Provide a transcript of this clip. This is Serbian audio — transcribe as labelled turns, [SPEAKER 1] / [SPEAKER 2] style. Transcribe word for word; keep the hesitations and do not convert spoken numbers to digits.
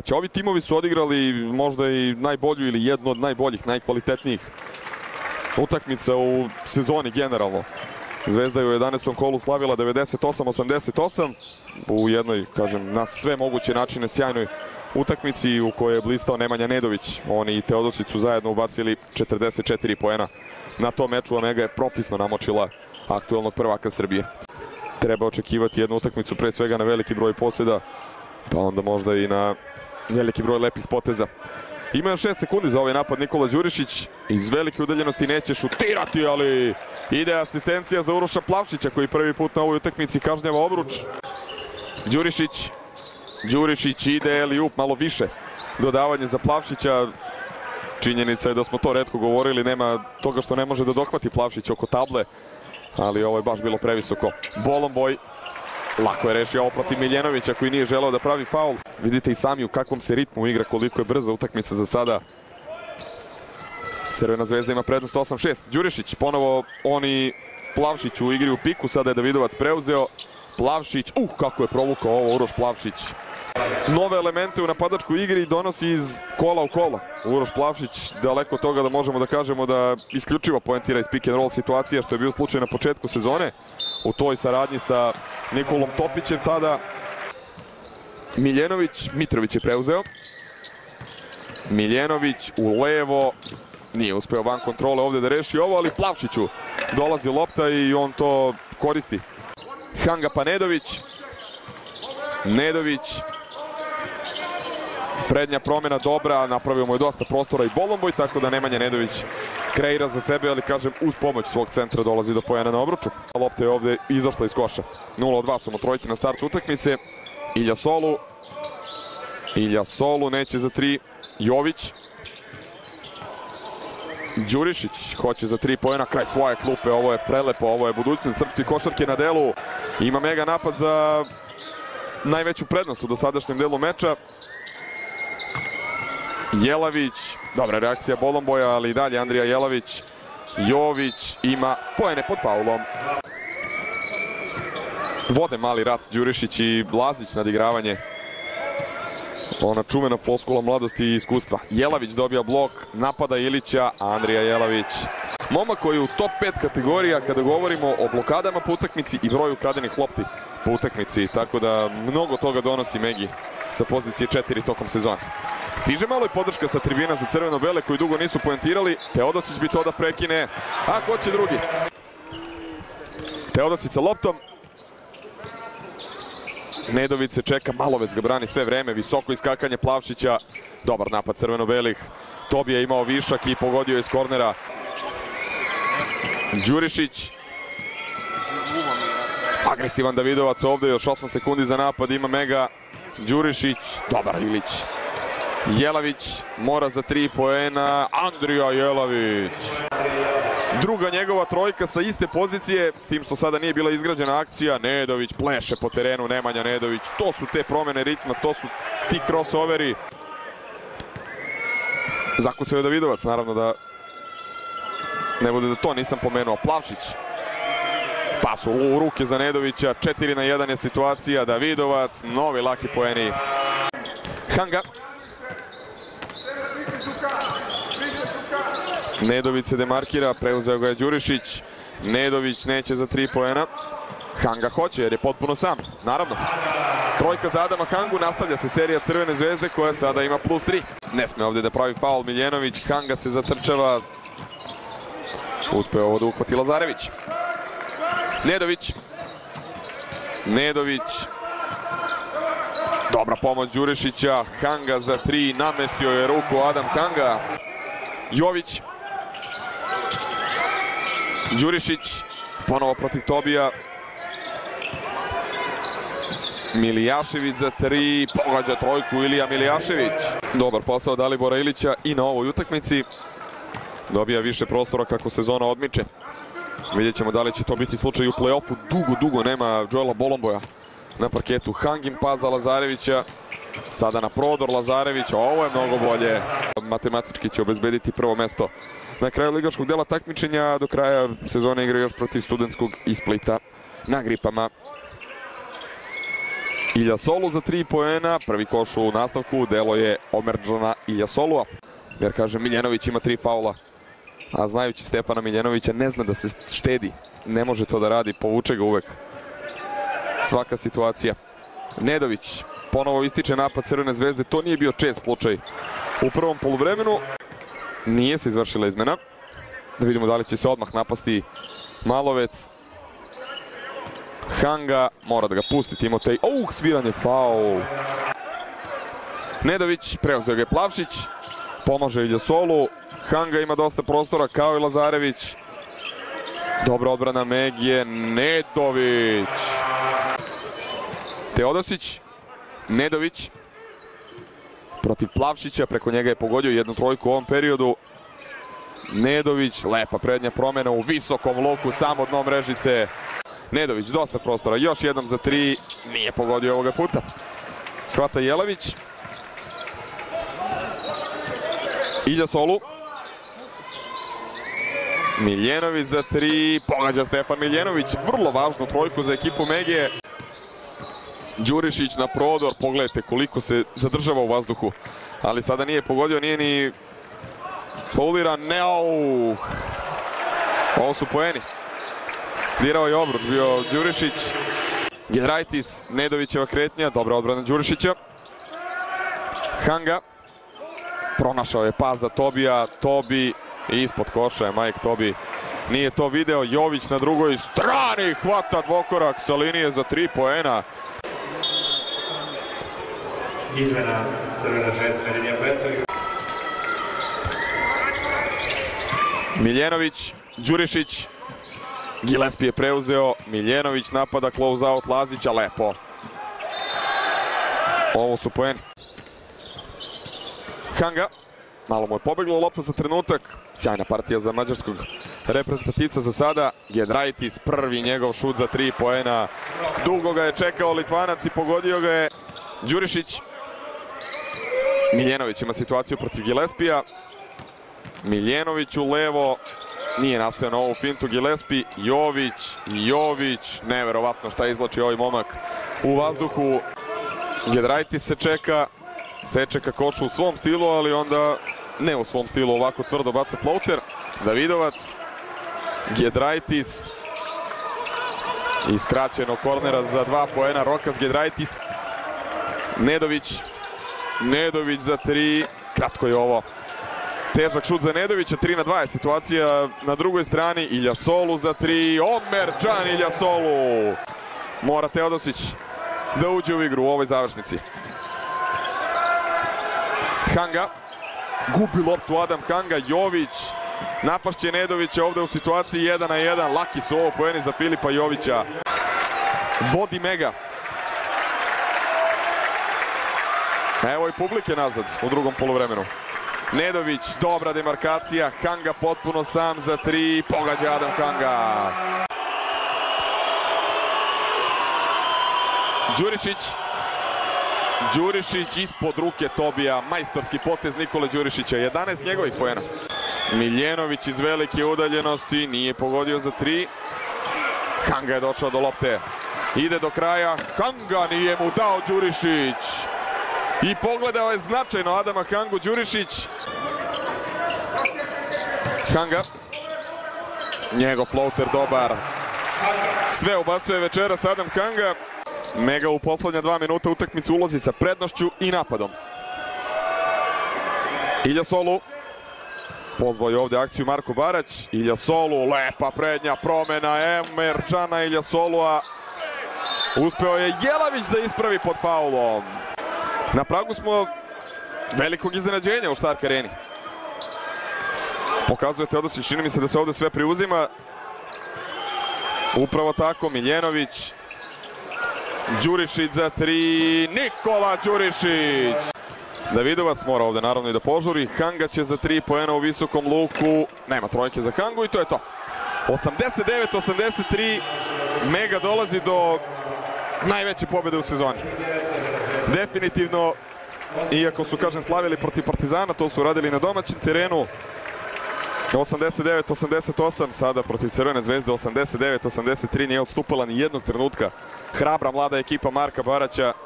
[SPEAKER 1] Ovi timovi su odigrali možda i najbolju ili jednu od najboljih, najkvalitetnijih utakmica u sezoni generalno. Zvezda je u jedanaestom kolu slavila devedeset osam osamdeset osam u jednoj, kažem, na sve moguće načine sjajnoj utakmici u kojoj je blistao Nemanja Nedović. Oni i Teodosić su zajedno ubacili četrdeset četiri poena. Na tom meču Omega je propisno namočila aktuelnog prvaka Srbije. Treba očekivati jednu utakmicu pre svega na veliki broj posjeda, pa onda možda i na veliki broj lepih poteza. Ima još šest sekundi za ovaj napad Nikola Đurišić. Iz velike udaljenosti neće šutirati, ali ide asistencija za Uroša Plavšića koji prvi put na ovoj utakmici kažnjava obruč. Đurišić. Đurišić ide eliup, malo više dodavanje za Plavšića. Činjenica je da smo to retko govorili, nema toga što ne može da dohvati Plavšić oko table, ali ovo je baš bilo previsoko. Bolomboj lako je rešio ovo protiv Miljenovića koji nije želeo da pravi faul. Vidite i sami u kakvom se ritmu igra, koliko je brza utakmica za sada. Crvena zvezda ima prednost osam šest. Đurišić, ponovo oni Plavšić u igri u piku, sada je Davidovac preuzeo. Plavšić, uh, kako je provukao ovo Uroš Plavšić. Nove elemente u napadačkoj igri donosi iz kola u kola. Uroš Plavšić daleko od toga da možemo da kažemo da isključivo poentira iz pick and roll situacija, što je bio slučaj na početku sezone. U toj saradnji sa Nikolom Topićem tada. Miljenović, Mitrović je preuzeo. Miljenović u levo. Nije uspeo van kontrole ovde da reši ovo, ali Plavšiću dolazi lopta i on to koristi. Hanga pa Nedović. Nedović. Prednja promjena dobra, napravio mu je dosta prostora i Bolomboj, tako da Nemanja Nedović kreira za sebe, ali kažem uz pomoć svog centra dolazi do poena na obruču. Lopta je ovde izašla iz koša. nula od dva su mu trojke na startu utakmice. Ilja Solu. Ilja Solu neće za tri. Jović. Đurišić hoće za tri poena, kraj svoje klupe, ovo je prelepo, ovo je budućnost srpske košarke na delu. Ima mega napad za najveću prednost u dosadašnjem delu meča. Jelavić, dobra reakcija Bolomboja, ali i dalje Andrija Jelavić. Jović ima poene pod faulom. Vode mali rat Đurišić i Lazić na odigravanje. Ona čuvena floskula mladosti i iskustva. Jelavić dobija blok, napada Ilića, Andrija Jelavić. Momak koji je u top pet kategorija kada govorimo o blokadama po utakmici i broju ukradenih lopti po utakmici. Tako da mnogo toga donosi Megi sa pozicije četiri tokom sezona. Stiže malo i podrška sa tribina za crveno-bele koji dugo nisu poentirali. Teodosić bi to da prekine. A ko će drugi? Teodosić sa loptom. Nedović se čeka, Malovec ga brani sve vreme, visoko iskakanje Plavšića. Dobar napad crveno-belih. Tobija je imao višak i pogodio iz kornera. Đurišić. Agresivan Davidovac ovde, još osam sekundi za napad, ima mega. Đurišić, dobar Ilić. Jelavić mora za tri poena, Andrija Jelavić. Druga njegova trojka sa iste pozicije, s tim što sada nije bila izgrađena akcija. Nedović pleše po terenu, Nemanja Nedović. To su te promene ritma, to su ti crossoveri. Zakucao je Davidovac, naravno da ne bude da to nisam pomenuo. Plavšić. Pas u ruke za Nedovića, četiri na jedan je situacija. Davidovac, novi laki poeni. Hanga. Nedović se demarkira, preuzeo ga je Đurišić. Nedović neće za tri poena. Hanga hoće jer je potpuno sam, naravno. Trojka za Adama Hangu, nastavlja se serija Crvene zvezde koja sada ima plus tri. Ne sme ovde da pravi faul Miljenović, Hanga se zatrčava. Uspeo ovo da uhvati Lazarević. Nedović. Nedović. Dobra pomoć Đurišića, Hanga za tri, namestio je ruku Adam Hanga. Jović. Đurišić, ponovo protiv Tobija. Milijašević za tri, pogađa trojku Ilija Milijašević. Dobar posao Dalibora Ilića i na ovoj utakmici. Dobija više prostora kako sezona odmiče. Vidjet ćemo da li će to biti slučaj u play-offu. Dugo, dugo nema Joela Bolomboja na parketu. Hangin pas za Lazarevića. Sada na prodor Lazarević. Ovo je mnogo bolje. Matematički će obezbediti prvo mesto na kraju ligaškog dela takmičenja. Do kraja sezone igra još protiv Studentskog iz Splita na Gripama. Iljasolu za tri poena, prvi koš u nastavku, delo je Omerđana Iljasolua. Jer kaže, Miljenović ima tri faula, a znajući Stefana Miljenovića ne zna da se štedi, ne može to da radi, povuče ga uvek. Svaka situacija. Nedović ponovo ističe napad Crvene zvezde, to nije bio čest slučaj u prvom poluvremenu. Nije se izvršila izmena. Da vidimo da li će se odmah napasti Malovec. Hanga mora da ga pusti Timotej. Uh, sviranje, faul. Nedović, preuzeo ga je Plavšić. Pomaže Iljasolu. Hanga ima dosta prostora, kao i Lazarević. Dobra odbrana Megije. Nedović. Teodosić. Nedović. Protiv Plavšića, preko njega je pogodio jednu trojku u ovom periodu. Nedović, lepa prednja promjena u visokom luku, samo dno mrežice. Nedović, dosta prostora, još jednom za tri, nije pogodio ovoga puta. Hvata Jelavić. Iljasolu. Miljenović za tri, pogađa Stefan Miljenović, vrlo važnu trojku za ekipu Megije. Đurišić na prodor, pogledajte koliko se zadržava u vazduhu, ali sada nije pogodio, nije ni fauliran, ne, auh. Ovo su poeni. Dirao je obruč, bio Đurišić. Giedraitis, Nedovićeva kretnja, dobra odbrana Đurišića. Hanga. Pronašao je pas za Tobija, Tobi ispod koša je Mike Tobi. Nije to video, Jović na drugoj strani, hvata dvokorak sa linije za tri poena.
[SPEAKER 2] Izmena Crvena zvezda na linija peta.
[SPEAKER 1] Miljenović, Đurišić. Gillespie je preuzeo, Miljenović napada, close out Lazića, lepo. Ovo su poeni. Hanga, malo mu je pobeglo lopta za trenutak. Sjajna partija za mađarskog reprezentativca za sada. Giedraitis, prvi njegov šut za tri poena. Dugo ga je čekao Litvanac i pogodio ga je Đurišić. Miljenović ima situaciju protiv Gillespija. Miljenović u levo. Nije naseo na ovu fintu Gillespie. Jović, Jović. Neverovatno šta izvlači ovaj momak u vazduhu. Giedraitis se čeka. Se čeka košu u svom stilu, ali onda ne u svom stilu, ovako tvrdo baca floater. Davidovac. Giedraitis. Iskraćeno kornera za dva poena. Rokas Giedraitis. Nedović. Nedović za tri. Kratko je ovo. Težak šut za Nedovića, tri na dva je situacija na drugoj strani. Iljasolu za tri, Omerđan Iljasolu. Mora Teodosić da uđe u igru u ovoj završnici. Hanga, gubi loptu Adam Hanga, Jović, napašće Nedovića ovde u situaciji jedan na jedan. Laki su ovo poeni za Filipa Jovića. Vodi Mega. Evo i publike nazad u drugom poluvremenu. Nedović, dobra demarkacija, Hanga potpuno sam za tri, pogađa Adam Hanga. Đurišić. Đurišić ispod ruke Tobija, majstorski potez Nikole Đurišića, jedanaest njegovih poena. Miljenović iz velike udaljenosti, nije pogodio za tri. Hanga je došao do lopte, ide do kraja, Hanga nije mu dao Đurišić. I pogledao je značajno Adama Hangu Đurišić. Hanga. Njegov floater dobar. Sve ubacuje večeras Adam Hanga. Mega u poslednja dva minuta utakmice ulazi sa prednošću i napadom. Iljasolu. Pozvao je ovde akciju Marko Barać. Iljasolu, lepa prednja promena Omerđana Iljasolua. Uspeo je Jelavić da ispravi pod faulom. Na pragu smo velikog iznenađenja u Stark areni. Pokazuje Teodosić, čini mi se da se ovde sve preuzima. Upravo tako, Miljenović. Đurišić za tri, Nikola Đurišić. Davidovac mora ovde naravno i da požuri. Hanga će za tri poena u visokom luku. Nema trojke za Hangu i to je to. osamdeset devet osamdeset tri. Mega dolazi do najveće pobjede u sezoni. Definitivno, iako su, kažem, slavili protiv Partizana, to su radili na domaćem terenu. osamdeset devet osamdeset osam, sada protiv Crvene zvezde osamdeset devet osamdeset tri, nije odstupala ni jednog trenutka hrabra mlada ekipa Marka Baraća.